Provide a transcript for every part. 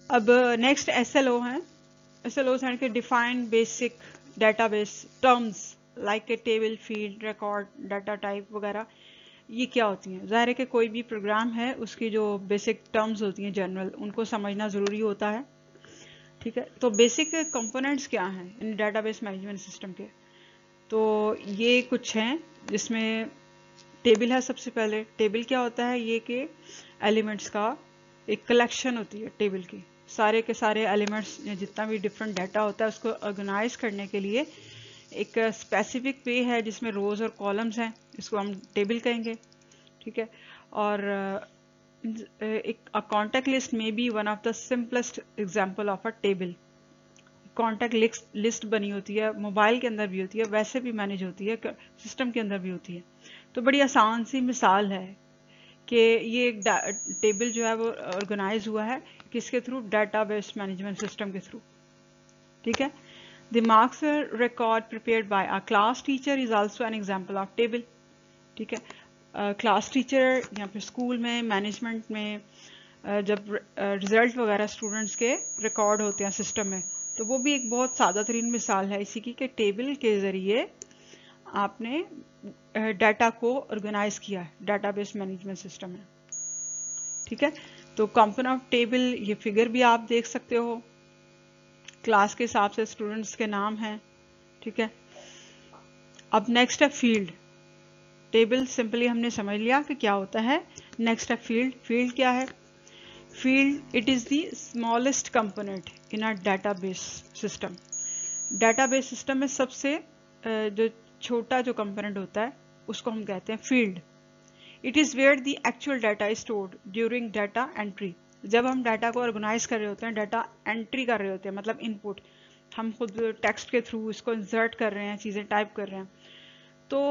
अब next SLO है। SLOs हैं कि define basic database terms like a table, field, record, data type वगैरह। ये क्या होती हैं? ज़ाहिर है कि कोई भी प्रोग्राम है उसकी जो बेसिक टर्म्स होती हैं जनरल, उनको समझना ज़रूरी होता है। ठीक है, तो बेसिक कंपोनेंट्स क्या हैं इन डेटाबेस मैनेजमेंट सिस्टम के? तो ये कुछ हैं, जिसमें टेबल है। सबसे पहले टेबल क्या होता है? ये कि एलिमेंट्स का एक कलेक्शन होती है। टेबल की सारे के सारे एलिमेंट्स या जितना भी डिफरेंट डाटा होता है उसको ऑर्गेनाइज करने के लिए एक स्पेसिफिक वे है जिसमें रोज और कॉलम्स हैं, इसको हम टेबल कहेंगे। ठीक है, और एक कॉन्टैक्ट लिस्ट में be one of the simplest example of a table. Contact list बनी होती है, मोबाइल के अंदर भी होती है, वैसे भी मैनेज होती है, सिस्टम के अंदर भी होती है। तो बड़ी आसान सी मिसाल है कि ये एक टेबल जो है वो ऑर्गेनाइज हुआ है किसके थ्रू? डाटाबेस मैनेजमेंट सिस्टम के थ्रू। ठीक है, the marks record prepared by a class teacher is also an example of table. ठीक है, क्लास टीचर या फिर स्कूल में, मैनेजमेंट में जब रिजल्ट वगैरह स्टूडेंट्स के रिकॉर्ड होते हैं सिस्टम में, तो वो भी एक बहुत सादा तरीन मिसाल है इसी की कि टेबल के ज़रिए आपने डाटा को ऑर्गेनाइज किया है डाटाबेस मैनेजमेंट सिस्टम में। ठीक है, तो कंपोनेंट ऑफ टेबल, ये फिगर भी आप देख सकते हो, क्लास के हिसाब से स्टूडेंट्स के नाम हैं। ठीक है, अब नेक्स्ट है फील्ड। टेबल सिंपली हमने समझ लिया कि क्या होता है। नेक्स्ट है फील्ड। फील्ड क्या है? Field it is the smallest component in a database system. Database system में सबसे जो छोटा जो कंपोनेंट होता है उसको हम कहते हैं field. It is where the actual data is stored during data entry. जब हम डाटा को ऑर्गेनाइज कर रहे होते हैं, डाटा एंट्री कर रहे होते हैं, मतलब इनपुट, हम खुद टेक्स्ट के थ्रू इसको इंसर्ट कर रहे हैं, चीज़ें टाइप कर रहे हैं, तो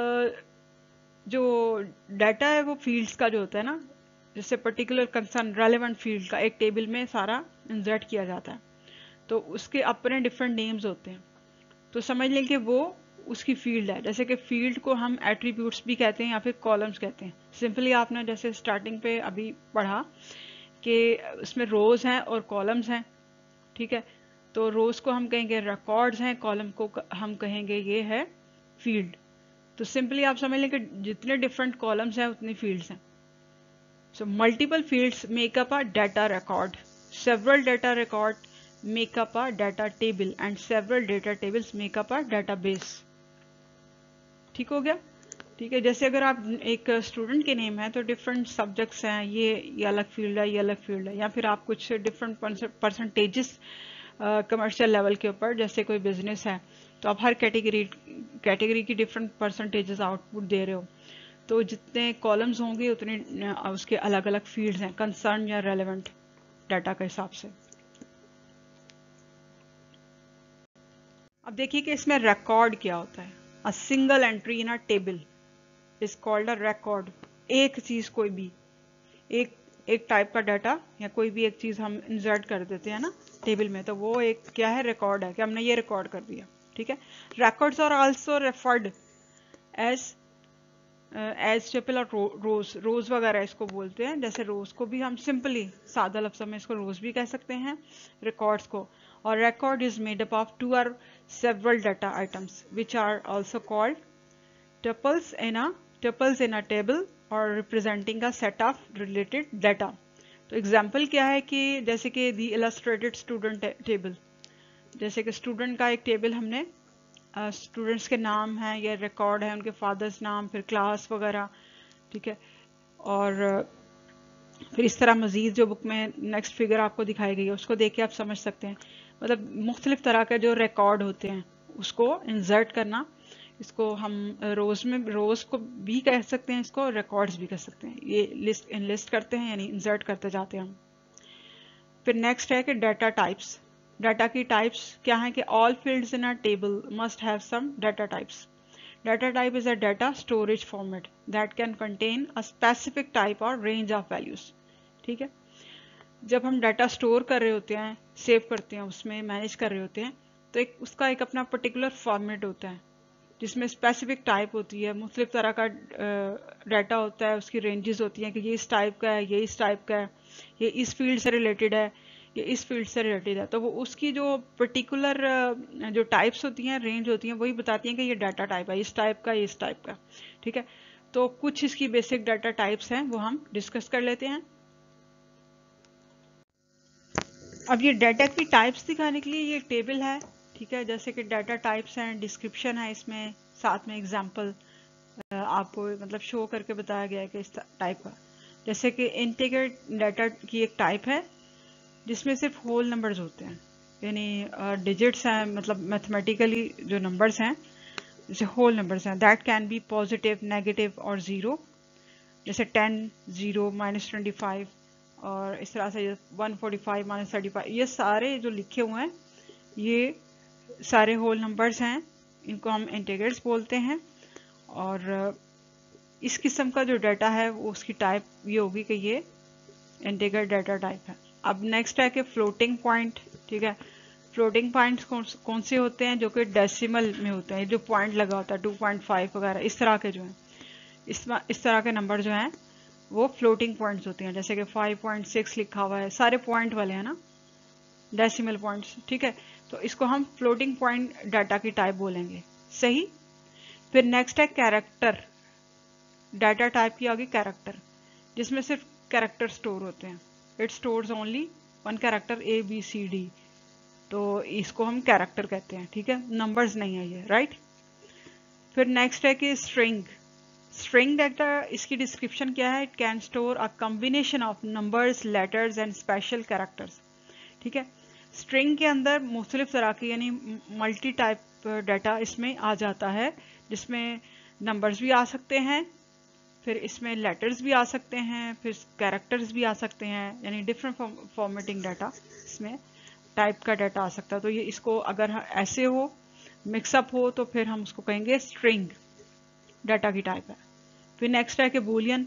जो डाटा है वो फील्ड्स का जो होता है ना, जैसे पर्टिकुलर कंसर्न रेलेवेंट फील्ड का एक टेबल में सारा इंसर्ट किया जाता है, तो उसके अपने डिफरेंट नेम्स होते हैं। तो समझ लें कि वो उसकी फील्ड है। जैसे कि फील्ड को हम एट्रीब्यूट्स भी कहते हैं या फिर कॉलम्स कहते हैं। सिंपली आपने जैसे स्टार्टिंग पे अभी पढ़ा कि उसमें रोज हैं और कॉलम्स हैं। ठीक है, तो रोज को हम कहेंगे रिकॉर्ड्स हैं, कॉलम को हम कहेंगे ये है फील्ड। तो सिंपली आप समझ लें कि जितने डिफरेंट कॉलम्स हैं उतनी फील्ड्स हैं। So multiple fields make up a data record, several data record make up a data table and several data tables make up a database। ठीक हो गया? ठीक है, जैसे अगर आप एक स्टूडेंट के नेम है तो डिफरेंट सब्जेक्ट्स हैं, ये अलग फील्ड है, ये अलग फील्ड है, या फिर आप कुछ डिफरेंट परसेंटेजेस कमर्शियल लेवल के ऊपर, जैसे कोई बिजनेस है तो आप हर कैटेगरी की डिफरेंट परसेंटेजेस आउटपुट दे रहे हो, तो जितने कॉलम्स होंगे उतने उसके अलग अलग फील्ड्स हैं कंसर्न या रेलेवेंट डाटा के हिसाब से। अब देखिए कि इसमें रिकॉर्ड क्या होता है। A single entry in a table is called a record. एक चीज, कोई भी एक टाइप का डाटा या कोई भी एक चीज हम इंसर्ट कर देते हैं ना टेबल में, तो वो एक क्या है? रिकॉर्ड है कि हमने ये रिकॉर्ड कर दिया। ठीक है, records are also referred as triple और रोज वगैरह इसको बोलते हैं। जैसे रोज को भी हम सिंपली सादा लफ्ज़ों में इसको रोज भी कह सकते हैं, रिकॉर्ड्स को। और record is made up of 2 और several data items which are also called tuples in a table और representing a set of related data. तो एग्जाम्पल क्या है कि जैसे कि दी इलस्ट्रेटेड स्टूडेंट टेबल, जैसे कि स्टूडेंट का एक टेबल हमने, स्टूडेंट्स के नाम हैं, ये रिकॉर्ड है उनके फादर्स नाम, फिर क्लास वगैरह। ठीक है, और फिर इस तरह मजीद जो बुक में नेक्स्ट फिगर आपको दिखाई गई है उसको देख के आप समझ सकते हैं, मतलब मुख्तलिफ तरह के जो रिकॉर्ड होते हैं उसको इंसर्ट करना। इसको हम रोज को भी कह सकते हैं, इसको रिकॉर्ड्स भी कह सकते हैं। ये लिस्ट करते हैं यानी इंसर्ट करते जाते हैं हम। फिर नेक्स्ट है कि डाटा टाइप्स। डाटा की टाइप्स क्या है कि all fields in a table must have some data types. Data type is a data storage format that can contain a specific type or range of values। ठीक है, जब हम data store कर रहे होते हैं, सेव करते हैं, उसमें मैनेज कर रहे होते हैं, तो उसका एक अपना पर्टिकुलर फॉर्मेट होता है जिसमें स्पेसिफिक टाइप होती है, मुख्तलिफ तरह का डाटा होता है, उसकी रेंजेस होती हैं कि ये इस टाइप का है, ये इस टाइप का है, ये इस फील्ड से रिलेटेड है, ये इस फील्ड से रिलेटेड है, तो वो उसकी जो पर्टिकुलर जो टाइप्स होती हैं, रेंज होती हैं, वही बताती हैं कि ये डाटा टाइप है, इस टाइप का, इस टाइप का। ठीक है, तो कुछ इसकी बेसिक डाटा टाइप्स हैं वो हम डिस्कस कर लेते हैं। अब ये डाटा की टाइप्स दिखाने के लिए ये टेबल है। ठीक है, जैसे कि डाटा टाइप्स हैं, डिस्क्रिप्शन है इसमें, साथ में एग्जांपल आपको मतलब शो करके बताया गया है कि इस टाइप का। जैसे कि इंटीजर डाटा की एक टाइप है जिसमें सिर्फ होल नंबर्स होते हैं, यानी डिजिट्स हैं, मतलब मैथमेटिकली जो नंबर्स हैं जैसे होल नंबर्स हैं, that can be positive, negative और ज़ीरो, जैसे 10, 0, -25 और इस तरह से 145, -35, ये सारे जो लिखे हुए हैं ये सारे होल नंबर्स हैं, इनको हम इंटीजर्स बोलते हैं। और इस किस्म का जो डाटा है वो उसकी टाइप ये होगी कि ये इंटीजर डाटा टाइप है। अब नेक्स्ट है कि फ्लोटिंग पॉइंट। ठीक है, फ्लोटिंग पॉइंट्स कौन से होते हैं, जो कि डेसिमल में होते हैं, जो पॉइंट लगा होता है 2.5 वगैरह, इस तरह के जो हैं, इस तरह के नंबर जो हैं वो फ्लोटिंग पॉइंट्स होते हैं। जैसे कि 5.6 लिखा हुआ है, सारे पॉइंट वाले हैं ना, डेसिमल पॉइंट्स। ठीक है, तो इसको हम फ्लोटिंग पॉइंट डाटा की टाइप बोलेंगे। सही। फिर नेक्स्ट है कैरेक्टर डाटा टाइप की होगी कैरेक्टर, जिसमें सिर्फ कैरेक्टर स्टोर होते हैं, it stores only one character ABCD, तो इसको हम कैरेक्टर कहते हैं। ठीक है, नंबर्स नहीं है ये, राइट। फिर नेक्स्ट है कि स्ट्रिंग डाटा, इसकी डिस्क्रिप्शन क्या है, it can store a combination of numbers, letters and special characters. ठीक है, स्ट्रिंग के अंदर मुख्तलिफ तरह की यानी मल्टी टाइप डाटा इसमें आ जाता है, जिसमें नंबर्स भी आ सकते हैं, फिर इसमें लेटर्स भी आ सकते हैं, फिर कैरेक्टर्स भी आ सकते हैं, यानी डिफरेंट फॉर्मेटिंग डाटा इसमें टाइप का डाटा आ सकता है। तो ये इसको अगर ऐसे हो, मिक्सअप हो, तो फिर हम उसको कहेंगे स्ट्रिंग डाटा की टाइप है। फिर नेक्स्ट है कि बूलियन,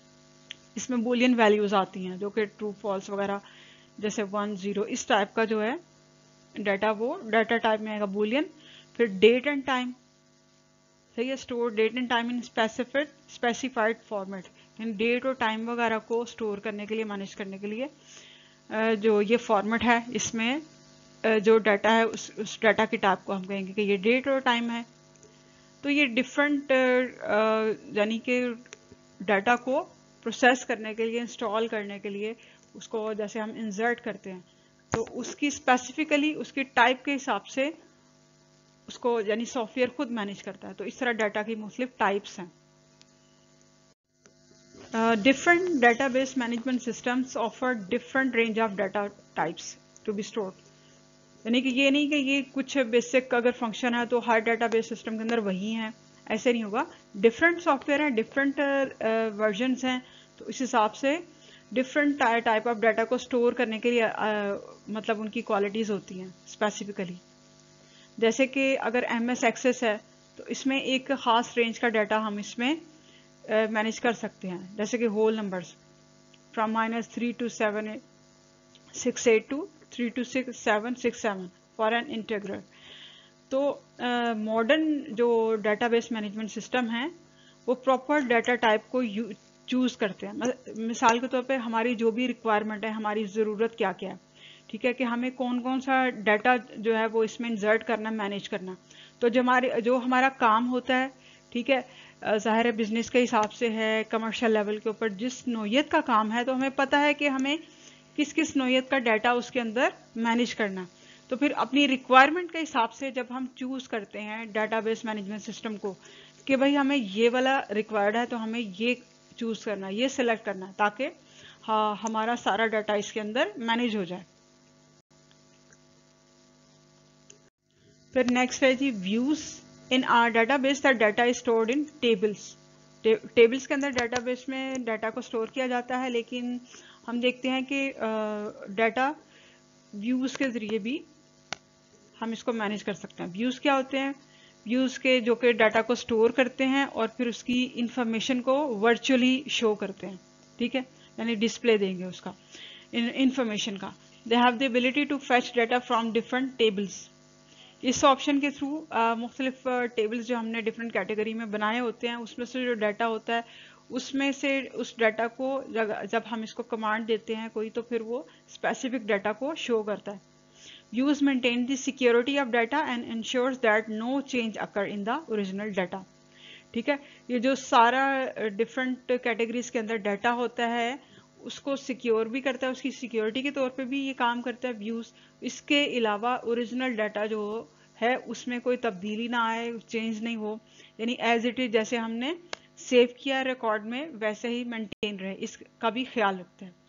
इसमें बूलियन वैल्यूज आती हैं जो कि ट्रू फॉल्स वगैरह, जैसे 1, 0, इस टाइप का जो है डाटा वो डाटा टाइप में आएगा बूलियन। फिर डेट एंड टाइम, सही है, store date and time in specified format, यानी डेट और टाइम वगैरह को स्टोर करने के लिए, मैनेज करने के लिए जो ये फॉर्मेट है, इसमें जो डाटा है उस डाटा की टाइप को हम कहेंगे कि ये डेट और टाइम है। तो ये डिफरेंट यानी कि डाटा को प्रोसेस करने के लिए, इंस्टॉल करने के लिए, उसको जैसे हम इंसर्ट करते हैं, तो उसकी स्पेसिफिकली उसकी टाइप के हिसाब से उसको यानी सॉफ्टवेयर खुद मैनेज करता है। तो इस तरह डाटा की मुख्तलिफ टाइप्स हैं। Different database management systems offer different range of data types to be stored, यानी कि ये नहीं कि ये कुछ बेसिक अगर फंक्शन है तो हर डेटाबेस सिस्टम के अंदर वही है, ऐसे नहीं होगा। डिफरेंट सॉफ्टवेयर हैं, डिफरेंट वर्जन्स हैं, तो इस हिसाब से डिफरेंट टाइप ऑफ डाटा को स्टोर करने के लिए मतलब उनकी क्वालिटीज़ होती हैं स्पेसिफिकली। जैसे कि अगर MS एक्सेस है तो इसमें एक ख़ास रेंज का डाटा हम इसमें मैनेज कर सकते हैं, जैसे कि whole numbers from -3 to 7 6 to 3 to 6 7 6 7 for an integral. तो मॉडर्न जो डेटाबेस मैनेजमेंट सिस्टम है वो प्रॉपर डाटा टाइप को चूज़ करते हैं। मिसाल के तौर पे हमारी जो भी रिक्वायरमेंट है, हमारी ज़रूरत क्या क्या है, ठीक है, कि हमें कौन कौन सा डाटा जो है वो इसमें इंसर्ट करना, मैनेज करना। तो जो हमारा काम होता है, ठीक है, ज़ाहिर है बिजनेस के हिसाब से है, कमर्शियल लेवल के ऊपर जिस नौयत का काम है, तो हमें पता है कि हमें किस किस नौयत का डाटा उसके अंदर मैनेज करना। तो फिर अपनी रिक्वायरमेंट के हिसाब से जब हम चूज़ करते हैं डाटाबेस मैनेजमेंट सिस्टम को कि भाई हमें ये वाला रिक्वायर्ड है, तो हमें ये चूज़ करना, ये सिलेक्ट करना, ताकि हाँ हमारा सारा डाटा इसके अंदर मैनेज हो जाए। फिर नेक्स्ट है जी views. In our database the data is stored in tables. Tables के अंदर डाटाबेस में डाटा को स्टोर किया जाता है, लेकिन हम देखते हैं कि डाटा व्यूज के जरिए भी हम इसको मैनेज कर सकते हैं। व्यूज क्या होते हैं? व्यूज के जो कि डाटा को स्टोर करते हैं और फिर उसकी इंफॉर्मेशन को वर्चुअली शो करते हैं, ठीक है, यानी डिस्प्ले देंगे उसका इंफॉर्मेशन का। They have the ability to fetch data from different tables. इस ऑप्शन के थ्रू मुख्तलिफ टेबल्स जो हमने डिफरेंट कैटेगरी में बनाए होते हैं, उसमें से जो डाटा होता है उसमें से उस डाटा को जब हम इसको कमांड देते हैं कोई, तो फिर वो स्पेसिफिक डाटा को शो करता है। Use maintain the security of data and ensures that no change occur in the original data. ठीक है, ये जो सारा डिफरेंट कैटेगरीज के अंदर डाटा होता है उसको सिक्योर भी करता है, उसकी सिक्योरिटी के तौर पे भी ये काम करता है व्यूज। इसके अलावा ओरिजिनल डाटा जो है उसमें कोई तब्दीली ना आए, चेंज नहीं हो, यानी एज इट इज जैसे हमने सेव किया रिकॉर्ड में वैसे ही मेंटेन रहे, इसका भी ख्याल रखते हैं।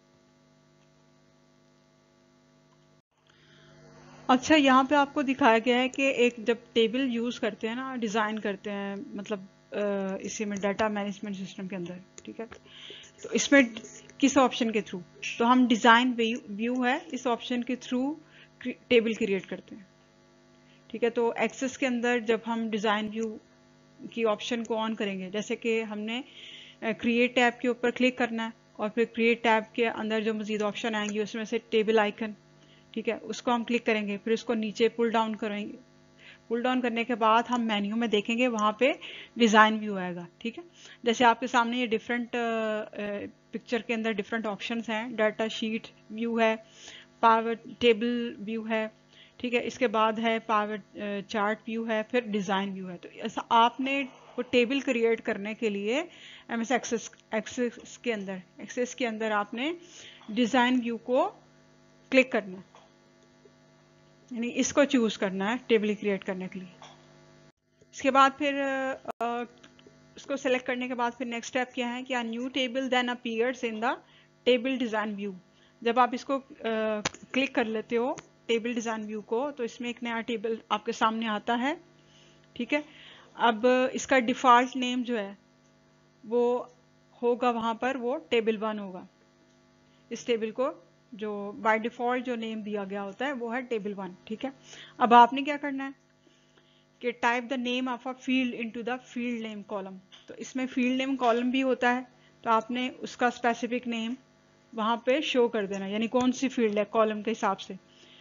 अच्छा, यहाँ पे आपको दिखाया गया है कि एक जब टेबल यूज करते हैं ना, डिजाइन करते हैं, मतलब इसी में डाटा मैनेजमेंट सिस्टम के अंदर, ठीक है, तो इसमें किस ऑप्शन के थ्रू, तो हम डिजाइन व्यू है इस ऑप्शन के थ्रू टेबल क्रिएट करते हैं। ठीक है, तो एक्सेस के अंदर जब हम डिजाइन व्यू की ऑप्शन को ऑन करेंगे, जैसे कि हमने क्रिएट टैब के ऊपर क्लिक करना है और फिर क्रिएट टैब के अंदर जो मजीद ऑप्शन आएंगे उसमें से टेबल आइकन, ठीक है, उसको हम क्लिक करेंगे, फिर उसको नीचे पुल डाउन करेंगे। पुल डाउन करने के बाद हम मेन्यू में देखेंगे वहां पे डिजाइन व्यू आएगा। ठीक है, जैसे आपके सामने ये डिफरेंट पिक्चर के अंदर डिफरेंट ऑप्शंस हैं, डाटा शीट व्यू है, पावर टेबल व्यू है, ठीक है, इसके बाद है पावर चार्ट व्यू है, फिर डिजाइन व्यू है। तो ऐसा आपने वो टेबल क्रिएट करने के लिए एमएस एक्सेस के अंदर आपने डिजाइन व्यू को क्लिक करना है, यानी इसको चूज करना है टेबल क्रिएट करने के लिए। इसके बाद फिर इसको सेलेक्ट करने के बाद फिर नेक्स्ट स्टेप क्या है कि a new table then appears in the table design view. जब आप इसको क्लिक कर लेते हो टेबल डिजाइन व्यू को, तो इसमें एक नया टेबल आपके सामने आता है। ठीक है, अब इसका डिफॉल्ट नेम जो है वो होगा वहां पर, वो टेबल 1 होगा। इस टेबल को जो बाय डिफॉल्ट जो नेम दिया गया होता है वो है टेबल 1। ठीक है, अब आपने क्या करना है कि type the name of a field into the field name column. तो इसमें फील्ड नेम कॉलम भी होता है, तो आपने उसका स्पेसिफिक नेम वहां पे शो कर देना, यानी कौन सी फील्ड है कॉलम के हिसाब से।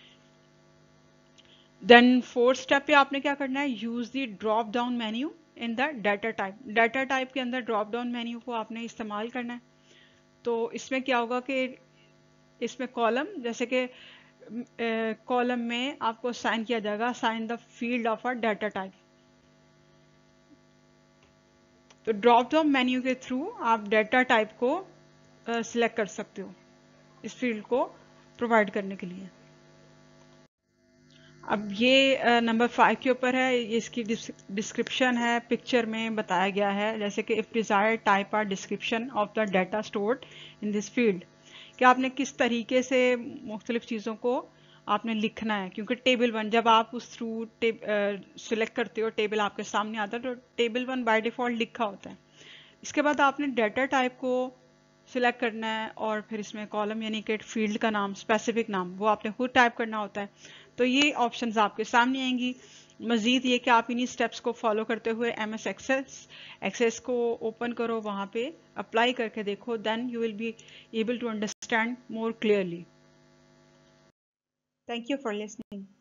देन फोर्थ स्टेप पे आपने क्या करना है, use the drop down menu in the data type. Data type के अंदर ड्रॉप डाउन मेन्यू को आपने इस्तेमाल करना है। तो इसमें क्या होगा कि इसमें कॉलम, जैसे कि कॉलम में आपको असाइन किया जाएगा, assign the field of a data type. तो ड्रॉप डाउन मेन्यू के थ्रू आप डाटा टाइप को सिलेक्ट कर सकते हो इस फील्ड को प्रोवाइड करने के लिए। अब ये नंबर 5 के ऊपर है, ये इसकी डिस्क्रिप्शन है, पिक्चर में बताया गया है, जैसे कि if desired type or description of the data stored in this field, कि आपने किस तरीके से मुख्तलिफ चीज़ों को आपने लिखना है। क्योंकि टेबल 1 जब आप उस थ्रू सिलेक्ट करते हो, टेबल आपके सामने आता है, तो टेबल 1 बाय डिफॉल्ट लिखा होता है। इसके बाद आपने डाटा टाइप को सिलेक्ट करना है और फिर इसमें कॉलम यानी कि फील्ड का नाम, स्पेसिफिक नाम, वो आपने खुद टाइप करना होता है। तो ये ऑप्शंस आपके सामने आएंगी। मजीद ये कि आप इन्हीं स्टेप्स को फॉलो करते हुए एमएस एक्सेस को ओपन करो, वहां पे अप्लाई करके देखो, then you will be able to understand more clearly. Thank you for listening.